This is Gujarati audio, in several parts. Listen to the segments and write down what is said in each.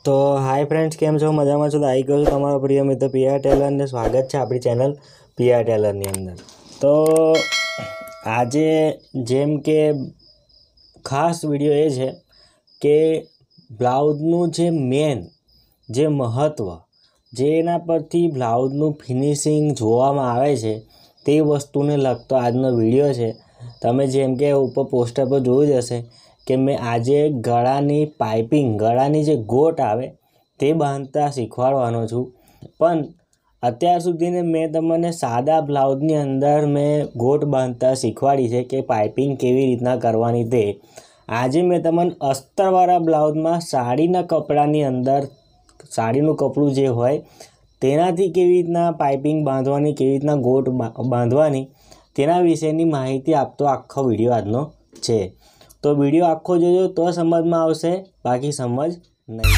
तो हाय फ्रेंड्स, केम छो? मजामां छो? तो आई गयो तमारो प्रिय मित्र पीआर टेलर ने स्वागत है अपनी चैनल पीआर टेलर नी अंदर। तो आजे जेम के खास विडियो ए छे के ब्लाउजनु जे मेन जे महत्व जेना परथी ब्लाउजनु फिनिशिंग जोवामां आवे छे ते वस्तुने लगतो आजनो विडियो छे। तमे जेम के ऊपर पोस्टर पर जोयुं ज हशे कि मैं आजे गळानी पाइपिंग गळानी जे गोट आवे ते बांधता शीखवाडवानो छुं। पण अत्यार सुधीने मैं तमने सादा ब्लाउजनी अंदर मैं गोट बांधता शीखवाडी छे कि पाइपिंग केवी रीतना करवानी ते। आजे मैं तमने अस्तरवाळा ब्लाउजमां साड़ीना कपड़ानी अंदर साड़ीनुं कपड़ुं जे होय तेनाथी केवी रीतना पाइपिंग बांधवानी केवी रीतना गोट बांधवानी तेना विशेनी माहिती आपतो आखो विडियो आजनो छे। तो विडियो आखो जोजो तो समझ में आवशे, बाकी समझ नहीं।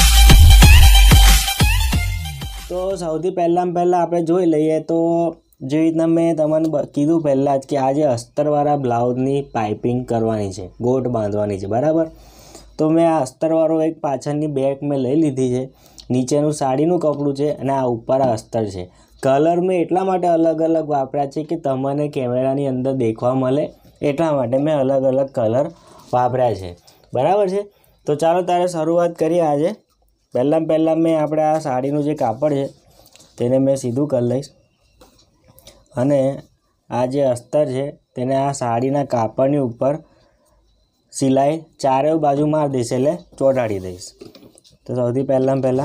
तो सौथी पहला आपणे जोई लईए तो जे रीतना मैं तमने कीधुं पहला ज कि आजे अस्तरवाळा ब्लाउजनी पाइपिंग करवानी छे, गोट बांधवानी छे, बराबर। तो मैं आ अस्तरवाळो एक पाछळनी बेग में लई लीधी छे। नीचेनुं साड़ीनुं कपड़ुं छे अने आ उपर अस्तर छे। कलर में एटला माटे अलग अलग वापर्या छे कि तमने कैमरानी अंदर देखवा मळे एटला माटे मैं अलग अलग कलर वापर्या छे, बराबर छे। तो चालो तारे शरूआत करीए। आज पहला मैं आपणे आ साड़ीनुं जे कापड़ छे तेने मैं सीधुं कर लईश अने आ जे अस्तर छे तेने आ साड़ीना कापड़नी उपर सिलाई चारे बाजू मार दईश एटले ચોંટાડી दईश। तो सौथी पहला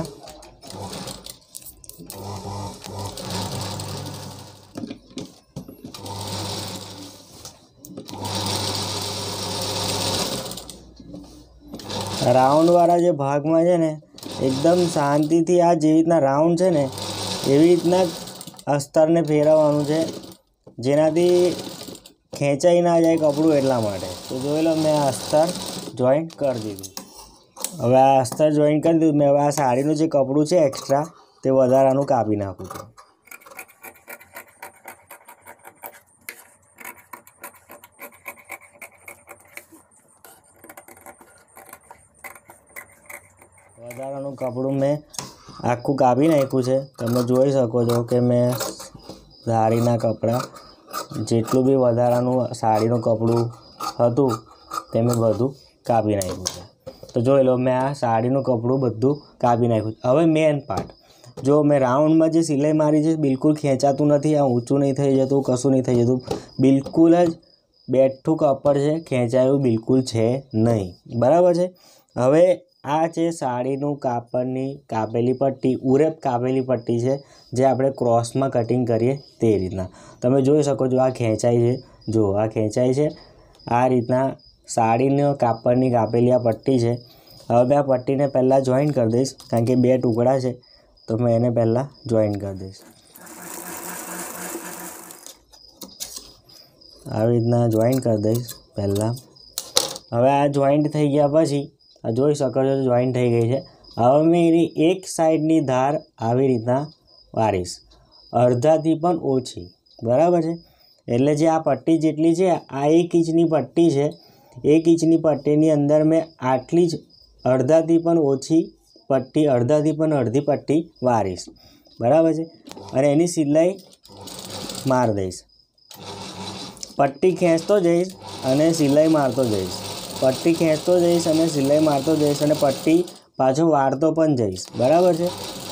राउंड वाला जे भाग में है ने एकदम शांति थी आ जे रीतना राउंड है ने एवी रीतना अस्तर ने फेरववानुं छे जेनाथी खेंचाई ना जाए कपड़ू एटला माटे। तो जोई लो मैं अस्तर जॉइंट कर दीधुं। हवे आ अस्तर जॉइंट कर दीधुं। मैं हवे आ साड़ीनुं जे कपड़ू छे एक्स्ट्रा ते वधारानुं कापी नाखुं छुं। वधारानुं कपड़ू मैं आखुं कापी नाख्युं छे। तमे जोई शको छो कि मैं साड़ीना कपड़ा जेटलुं बी वधारानुं साड़ीनुं कपड़ुं हतुं ते मैं बधुं कापी नाख्युं छे। तो जोई लो मैं आ साड़ीनुं कपड़ुं बधुं कापी नाख्युं। हवे मेन पार्ट जो मैं राउंड में जे सिलाई मारी छे बिल्कुल खेंचातुं नथी, आ ऊंचुं नहीं थई जतुं, कशुं नहीं थई जतुं, बिल्कुल ज बेठुं कपड़ छे, खेंचायुं बिल्कुल छे नहीं, बराबर छे। हवे आ छे साड़ीनुं कापड़नी कापेली पट्टी, उरेप कापेली पट्टी छे जे आपणे क्रॉस में कटिंग करीए ते रीतना। तमे जोई शको छो आ खेंचाई छे, जो आ खेंचाई छे आ रीतना साड़ीनो कापड़नी कापेली आ पट्टी छे। हवे मैं आ पट्टीने पहला जॉइंट कर दईश कारण के बे टुकड़ा छे तो मैं एने पहला जॉइंट कर दईश। આવી રીતના જોઈન્ટ કરી દઈશ પહેલાં। હવે આ જોઈન્ટ થઈ ગયા પછી આ જોઈ શકો છો જોઈન્ટ થઈ ગઈ છે। હવે મેં એની એક સાઈડની ધાર આવી રીતના વારીશ, અડધાથી પણ ઓછી, બરાબર છે। એટલે જે આ પટ્ટી જેટલી છે આ 1 ઇંચની પટ્ટી છે, 1 ઇંચની પટ્ટીની અંદર મેં આટલી જ અડધાથી પણ ઓછી પટ્ટી, અડધાથી પણ અડધી પટ્ટી વારીશ, બરાબર છે। અને એની સિલાઈ માર દઈશ। पट्टी खेंचतो जईश अने सिलाई मारतो जईश, पट्टी खेंचतो जईश अने सिलाई मारतो जईश अने पट्टी पाछो वारतो पण जईश, बराबर छे।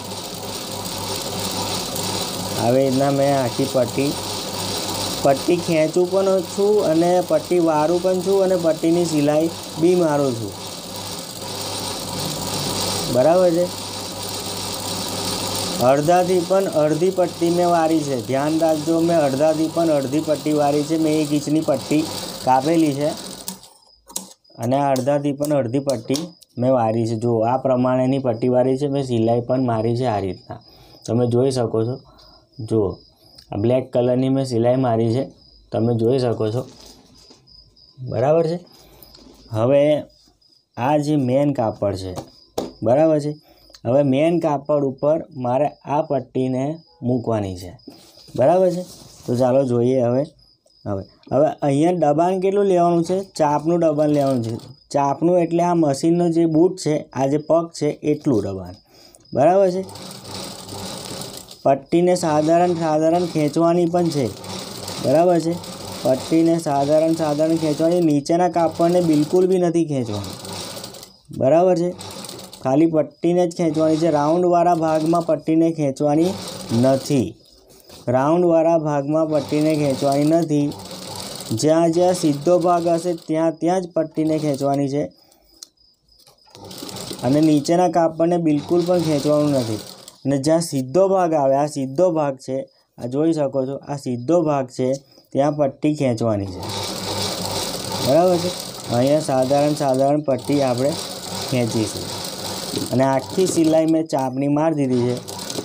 हवे एना मैं आखी पट्टी खेंचुं पण छुं अने पट्टी वारूं पण छुं अने पट्टीनी सिलाई बी मारूं छुं, बराबर छे। अर्धाथी पण अर्धी पट्टी में वारी है, ध्यान राखजो। मैं अर्धाथी पण अर्धी पट्टी वारी है। मैं 1 इंचनी पट्टी कापेली है अने अर्धाथी पण अर्धी पट्टी मैं वारी है। जो आ प्रमाणेनी पट्टी वारी है, मैं सिलाई पण मारी है आ रीतना। तमे जोई शको छो, जो ब्लेक कलरनी मैं सिलाई मारी है, तमे जोई शको छो, बराबर है। हवे आ जे मेन कापड़ है, बराबर है। हवे मेन कापड़ ऊपर मारे आ पट्टी ने मूकवानी है, बराबर है। तो चालो जोईए हवे હવે હવે અહીંયા દબાણ કેટલું લેવાનું છે? ચાપનું દબાણ લેવાનું છે. ચાપનું એટલે આ મશીનનો જે બૂટ છે, આ જે પગ છે એટલું દબાણ, બરાબર છે. પટ્ટીને સાધારણ ખેંચવાની પણ છે, બરાબર છે. પટ્ટીને સાધારણ ખેંચવાની, નીચેના કાપડને બિલકુલ બી નથી ખેંચવાનું, બરાબર છે. ખાલી પટ્ટીને જ ખેંચવાની છે. રાઉન્ડવાળા ભાગમાં પટ્ટીને ખેંચવાની નથી. રાઉન્ડવાળા ભાગમાં પટ્ટીને ખેંચવાની નથી. જ્યાં જ્યાં સીધો ભાગ હશે ત્યાં જ પટ્ટીને ખેંચવાની છે અને નીચેના કાપડને બિલકુલ પણ ખેંચવાનું નથી. અને જ્યાં સીધો ભાગ આવે, આ સીધો ભાગ છે, આ જોઈ શકો છો, આ સીધો ભાગ છે, ત્યાં પટ્ટી ખેંચવાની છે, બરાબર છે. અહીંયા સાધારણ પટ્ટી આપણે ખેંચીશું અને આખી સિલાઈ મેં ચાપની મારી દીધી છે.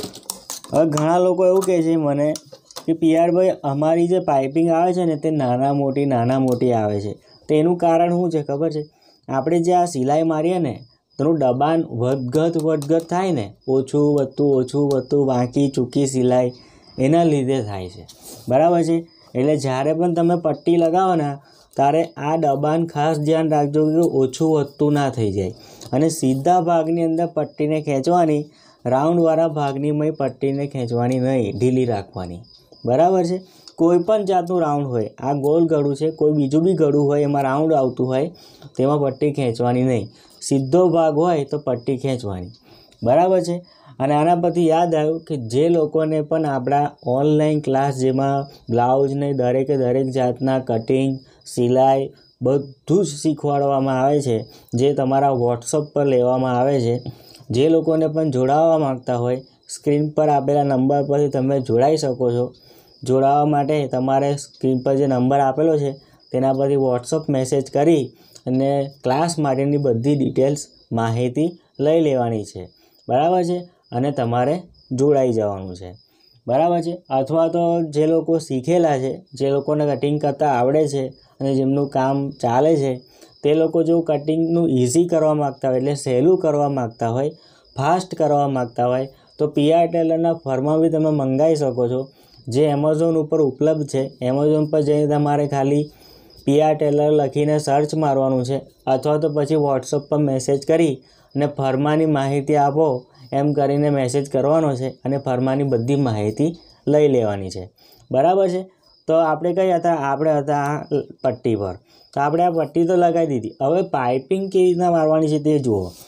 હવે ઘણા લોકો એવું કહે છે મને કે પીઆરભાઈ અમારી જે પાઇપિંગ આવે છે ને તે નાના મોટી આવે છે. તો એનું કારણ શું છે ખબર છે? આપણે જે આ સિલાઈ મારીએ ને તેનું દબાણ વધઘટ થાય ને, ઓછું વધતું વાંકી ચૂકી સિલાઈ એના લીધે થાય છે, બરાબર છે. એટલે જ્યારે પણ તમે પટ્ટી લગાવો ને ત્યારે આ દબાણ ખાસ ધ્યાન રાખજો કે ઓછું વધતું ના થઈ જાય. અને સીધા ભાગની અંદર પટ્ટીને ખેંચવાની, રાઉન્ડવાળા ભાગની મેં પટ્ટીને ખેંચવાની નહીં, ઢીલી રાખવાની, બરાબર છે. કોઈ પણ જાતનું રાઉન્ડ હોય, આ ગોળ ગળું છે, કોઈ બીજું બી ગળું હોય એમાં રાઉન્ડ આવતું હોય તેમાં પટ્ટી ખેંચવાની નહીં. સીધો ભાગ હોય તો પટ્ટી ખેંચવાની, બરાબર છે. અને આના પરથી યાદ આવ્યું કે જે લોકોને પણ આપણા ઓનલાઈન ક્લાસ જેમાં બ્લાઉઝને દરેકે દરેક જાતના કટિંગ, સિલાઈ બધું જ શીખવાડવામાં આવે છે, જે તમારા વોટ્સઅપ પર લેવામાં આવે છે, જે લોકોને પણ જોડાવા માગતા હોય સ્ક્રીન પર આપેલા નંબર પરથી તમે જોડાઈ શકો છો. જોડાવા માટે તમારે સ્ક્રીન પર જે નંબર આપેલો છે તેના પરથી વોટ્સઅપ મેસેજ કરી અને ક્લાસ માટેની બધી ડિટેલ્સ માહિતી લઈ લેવાની છે, બરાબર છે. અને તમારે જોડાઈ જવાનું છે, બરાબર છે. અથવા તો જે લોકો શીખેલા છે, જે લોકોને કટિંગ કરતાં આવડે છે અને જેમનું કામ ચાલે છે, તે લોકો જો કટિંગનું ઇઝી કરવા માગતા હોય, એટલે સહેલું કરવા માગતા હોય, ફાસ્ટ કરવા માગતા હોય તો પીઆર ટેલરના ફરમાં બી તમે મંગાવી શકો છો, જે એમેઝોન ઉપર ઉપલબ્ધ છે. એમેઝોન પર જઈને તમારે ખાલી પીઆર ટેલર લખીને સર્ચ મારવાનું છે, અથવા તો પછી વોટ્સઅપ પર મેસેજ કરી અને ફરમાની માહિતી આપો એમ કરીને મેસેજ કરવાનો છે અને ફરમાની બધી માહિતી લઈ લેવાની છે, બરાબર છે. તો આપણે કઈ હતા? આપણે હતા આ પટ્ટી પર. તો આપણે આ પટ્ટી તો લગાવી દીધી. હવે પાઇપિંગ કેવી રીતના મારવાની છે તે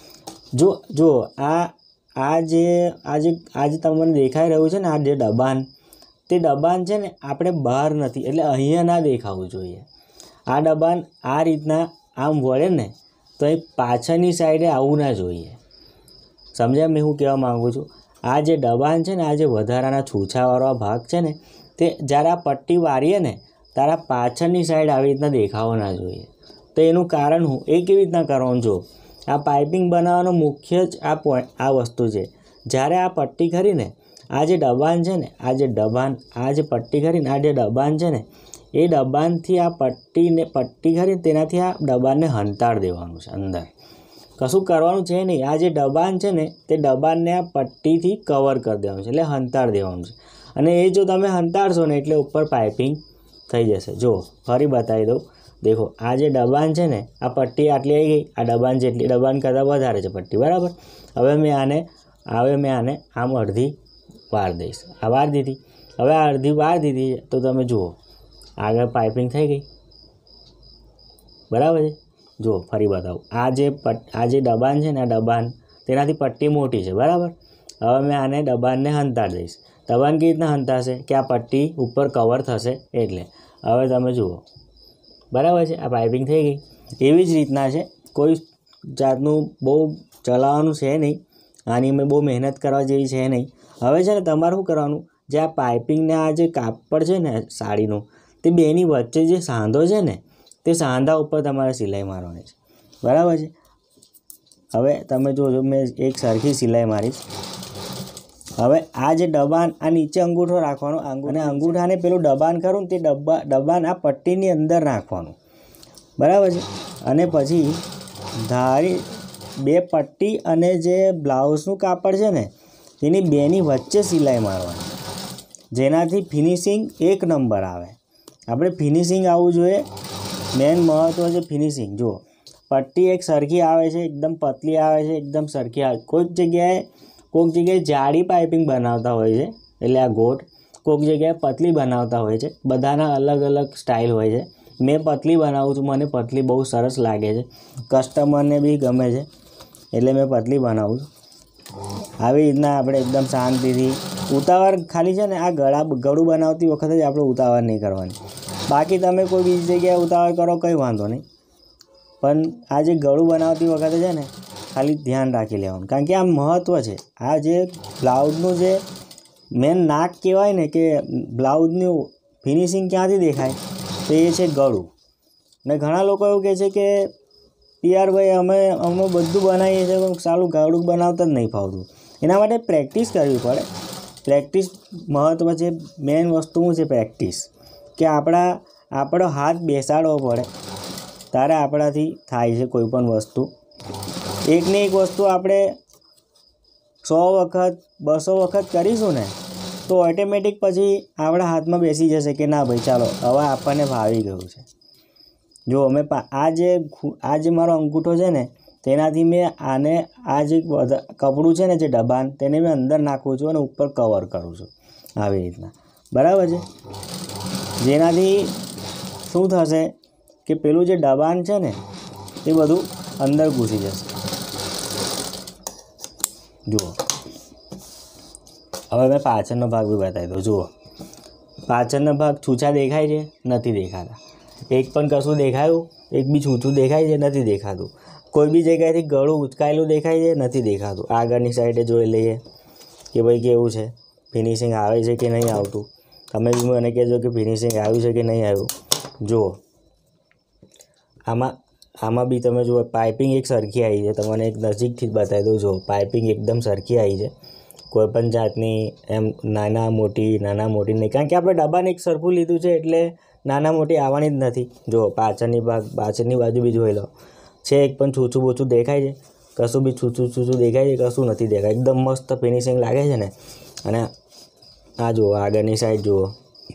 જુઓ. આ જે તમને દેખાઈ રહ્યું છે ને, આ જે દબાણ, તે દબાણ છે ને આપણે બહાર નથી, એટલે અહીંયા ના દેખાવું જોઈએ. આ દબાણ આ રીતના આમ વળે ને તો એ પાછળની સાઈડે આવવું ના જોઈએ. સમજ્યા મેં હું કહેવા માગું છું? આ જે દબાણ છે ને, આ જે વધારાના છૂછાવાળો ભાગ છે ને, તે જ્યારે આ પટ્ટી વારીએ ને ત્યારે પાછળની સાઈડ આવી રીતના દેખાવો ના જોઈએ. તો એનું કારણ હું એ કેવી રીતના કરવાનું? જો આ પાઇપિંગ બનાવવાનો મુખ્ય જ આ વસ્તુ છે. જ્યારે આ પટ્ટી ખરીને આ જે દબાણ છે ને, આ જે પટ્ટી ખરીને આ જે દબાણ છે ને, એ દબાણથી આ પટ્ટી ખરીને તેનાથી આ દબાણને હંતાળ દેવાનું છે અંદર. કશું કરવાનું છે નહીં. આ જે દબાણ છે ને તે દબાણને આ પટ્ટીથી કવર કરી દેવાનું છે, એટલે હંતાળ દેવાનું છે. અને એ જો તમે હંતાડશો ને એટલે ઉપર પાઇપિંગ થઈ જશે. જો ફરી બતાવી દઉં, દેખો આ જે દબાણ છે ને, આ પટ્ટી આટલી આવી ગઈ, આ દબાણ જેટલી, દબાણ કરતાં વધારે છે પટ્ટી, બરાબર. હવે મેં આને આમ અડધી વાર દઈશ. આ વાર દીધી. હવે આ અડધી વાર દીધી તો તમે જુઓ આગળ પાઇપિંગ થઈ ગઈ, બરાબર છે. જુઓ ફરી બતાવું, આ જે દબાણ છે ને, આ દબાણ તેનાથી પટ્ટી મોટી છે, બરાબર. હવે મેં આને દબાણને હંતાડી દઈશ. દબાણ કેવી રીતના હંતાશે કે આ પટ્ટી ઉપર કવર થશે એટલે. હવે તમે જુઓ, બરાબર છે. આ પાઇપિંગ થઈ ગઈ. એવી જ રીતના છે, કોઈ જાતનું બહુ ચલાવવાનું છે નહીં, આની મેં બહુ મહેનત કરવા જેવી છે નહીં. હવે છે ને તમારે શું કરવાનું, જે આ પાઇપિંગને આ જે કાપડ છે ને સાડીનું, તે બેની વચ્ચે જે સાંધો છે ને, તે સાંધા ઉપર તમારે સિલાઈ મારવાની છે, બરાબર છે. હવે તમે જોજો, મેં એક સરખી સિલાઈ મારીશ. હવે આ જે દબાણ, આ નીચે અંગૂઠો રાખવાનો, અને અંગૂઠાને પેલું દબાણ કરું તે દબાણ આ પટ્ટીની અંદર નાખવાનું, બરાબર છે. અને પછી ધારી બે પટ્ટી અને જે બ્લાઉઝનું કાપડ છે ને તેની બેની વચ્ચે સિલાઈ મારવાની, જેનાથી ફિનિશિંગ એક નંબર આવે, આપણે ફિનિશિંગ આવવું જોઈએ, મેન મહત્ત્વ છે ફિનિશિંગ. જુઓ પટ્ટી એક સરખી આવે છે, એકદમ પતલી આવે છે, એકદમ સરખી આવે. કોઈક જગ્યાએ જાડી પાઇપિંગ બનાવતા હોય છે, એટલે આ ગોટ. કોઈક જગ્યાએ પતલી બનાવતા હોય છે. બધાના અલગ અલગ સ્ટાઇલ હોય છે. મેં પતલી બનાવું છું, મને પતલી બહુ સરસ લાગે છે, કસ્ટમરને બી ગમે છે, એટલે મેં પતલી બનાવું છું. આવી રીતના આપણે એકદમ શાંતિથી ઉતાવળ ખાલી છે ને આ ગળું બનાવતી વખતે જ આપણે ઉતાવળ નહીં કરવાની. બાકી તમે કોઈ બીજી જગ્યાએ ઉતાવળ કરો કંઈ વાંધો નહીં, પણ આ જે ગળું બનાવતી વખતે છે ને ખાલી ધ્યાન રાખી લેવાનું, કારણ કે આ મહત્ત્વ છે. આ જે બ્લાઉઝનું જે મેન નાક કહેવાય ને, કે બ્લાઉઝનું ફિનિશિંગ ક્યાંથી દેખાય, તો એ છે ગળું. ને ઘણા લોકો એવું કહે છે કે ભાઈ અમે બધું બનાવીએ છીએ પણ સારું ગળું બનાવતા જ નહીં ફાવતું. એના માટે પ્રેક્ટિસ કરવી પડે. પ્રેક્ટિસ મહત્ત્વ છે. મેન વસ્તુ શું છે? પ્રેક્ટિસ. કે આપણો હાથ બેસાડવો પડે, ત્યારે આપણાથી થાય છે કોઈ પણ વસ્તુ. એકને એક વસ્તુ આપણે 100 વખત 200 વખત કરીશું ને તો ઓટોમેટિક પછી આપણા હાથમાં બેસી જશે કે ના ભાઈ ચાલો હવે આપણને ભાવી ગયું છે. જો અમે આ જે મારો અંગૂઠો છે ને, તેનાથી મેં આ જે કપડું છે ને, જે ડબાન, તેને મેં અંદર નાખું છું અને ઉપર કવર કરું છું આવી રીતના. બરાબર છે? જેનાથી શું થશે કે પેલું જે દબાણ છે ને એ બધું અંદર ઘૂસી જશે. જુઓ હવે મેં પાછળનો ભાગ બી બતાવી દઉં. જુઓ પાછળનો ભાગ છૂછા દેખાય છે? નથી દેખાતા. એક પણ કશું દેખાયું? એક બી છૂછું દેખાય છે? નથી દેખાતું. કોઈ બી જગ્યાએથી ગળું ઉચકાયેલું દેખાય છે? નથી દેખાતું. આગળની સાઈડે જોઈ લઈએ કે ભાઈ કેવું છે, ફિનિશિંગ આવે છે કે નહીં આવતું. તમે બી મને કહેજો કે ફિનિશિંગ આવ્યું છે કે નહીં આવ્યું. જુઓ આમાં બી તમે જુઓ પાઇપિંગ એક સરખી આવી છે. તમને એક નજીકથી જ બતાવી દઉં. જુઓ પાઇપિંગ એકદમ સરખી આવી છે. કોઈપણ જાતની એમ નાના મોટી નહીં, કારણ કે આપણે ડબ્બાને એક સરખું લીધું છે એટલે નાના મોટી આવવાની જ નથી. જુઓ પાછળની બાજુ બી જોઈ લો, છે એક પણ છૂછું બોછું દેખાય છે? કશું બી છૂછું દેખાય છે? કશું નથી દેખાય. એકદમ મસ્ત ફિનિશિંગ લાગે છે ને. અને આ જુઓ આગળની સાઈડ જુઓ,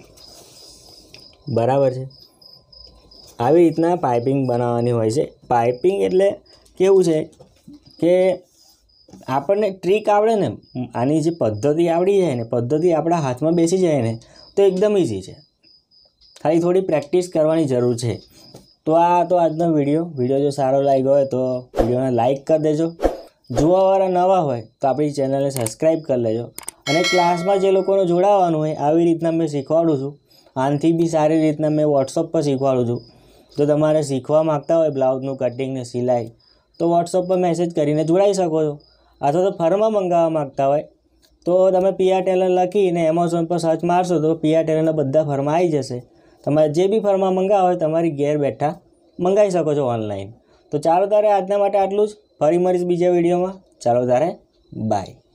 બરાબર છે? આવી રીતના પાઇપિંગ બનાવવાની હોય છે. પાઇપિંગ એટલે કેવું છે કે આપણને ટ્રીક આવડે ને, આની જે પદ્ધતિ આવડી જાય ને, પદ્ધતિ આપણા હાથમાં બેસી જાય ને, તો એકદમ ઇઝી છે. ખાલી થોડી પ્રેક્ટિસ કરવાની જરૂર છે. તો આ તો આજનો વિડીયો જો સારો લાગ્યો હોય તો વિડીયોને લાઇક કરી દેજો. જોવાવાળા નવા હોય તો આપણી ચેનલને સબસ્ક્રાઈબ કરી લેજો. અને ક્લાસમાં જે લોકોને જોડાવાનું હોય આવી રીતના મેં શીખવાડું છું. આનાથી બી સારી રીતના મેં વોટ્સઅપ પર શીખવાડું છું. જો તમારે શીખવા માગતા હોય બ્લાઉઝનું કટિંગ ને સિલાઈ, તો વોટ્સઅપ પર મેસેજ કરીને જોડાઈ શકો છો. અથવા તો ફરમાં મંગાવવા માગતા હોય તો તમે પિયા ટેલર લખીને એમેઝોન પર સર્ચ મારશો તો પિયા ટેલરના બધા ફરમાં આવી જશે. તમારે જે બી ફરમાં મંગાવો હોય તમારી ઘેર બેઠા મંગાવી શકો છો ઓનલાઈન. તો ચાલો તારે આજના માટે આટલું જ. ફરી મળીશ બીજા વિડીયોમાં. ચાલો તારે બાય.